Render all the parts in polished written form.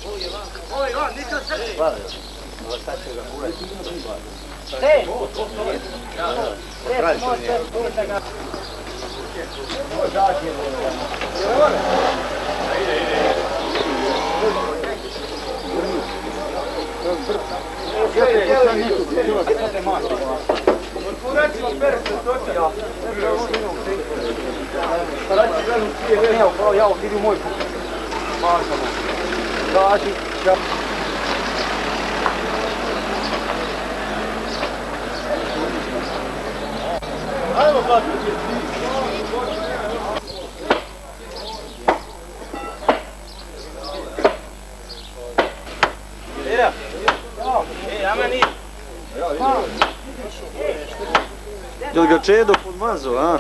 Jel ga Čedo podmazao, a?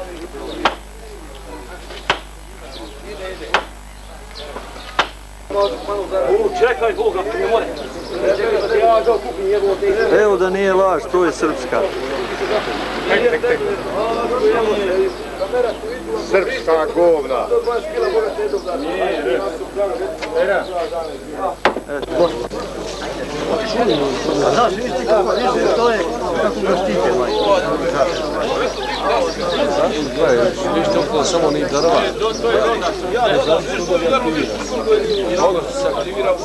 Čekaj Boga, ne more. Evo da nije laž, to je srpska. Srpska govna. Znaš, viš ti kako liže, to je kako ga štite, majko. Ništa okolo, samo ni drva. To je rovna. Ovo se aktivira.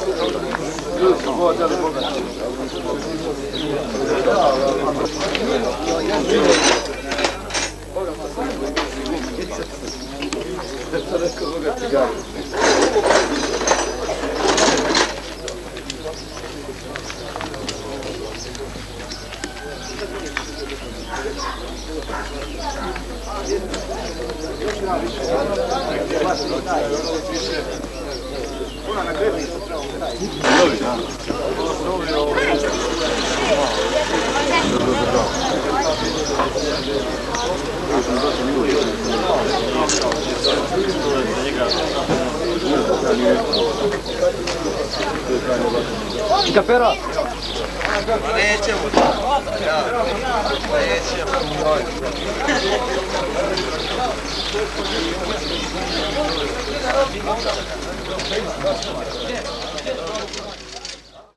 Kapera! Nećemo. Nećemo.